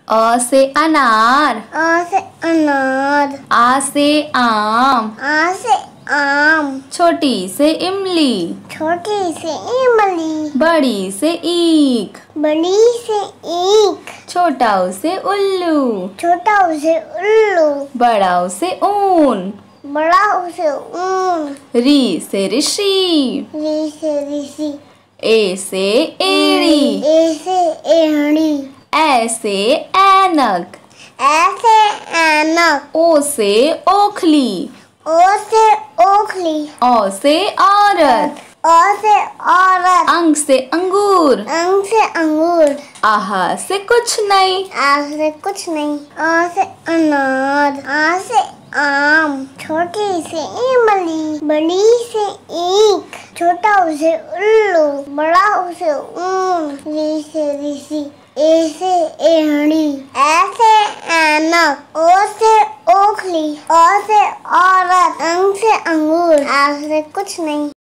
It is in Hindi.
अ से अनार। आ से अनार। आ से आम। आ से आम। छोटी से इमली। छोटी से इमली। बड़ी से ईख। बड़ी से ईख। छोटा से उल्लू। छोटा से उल्लू। बड़ा से ऊन। बड़ा से ऊन। री से ऋषि। री से ऋषि। ए से एड़ी। ए से एड़ी। ऐ से ऐनक। ऐ से ऐनक। ओ से ओखली। ओ से ओखली। औ से औरत। औ से औरत। अंग से अंगूर। अंग से अंगूर। आह से कुछ नहीं। आ से कुछ नहीं। आ से अनार। आ से आम। छोटी से इमली। बड़ी से ईख। छोटा से उल्लू। बड़ा से ऊन। री से ऋषि। ए से एड़ी। ऐ से ऐनक। ओ से ओखली। औ से औरत। अंग से अंगूर। आ से कुछ नहीं।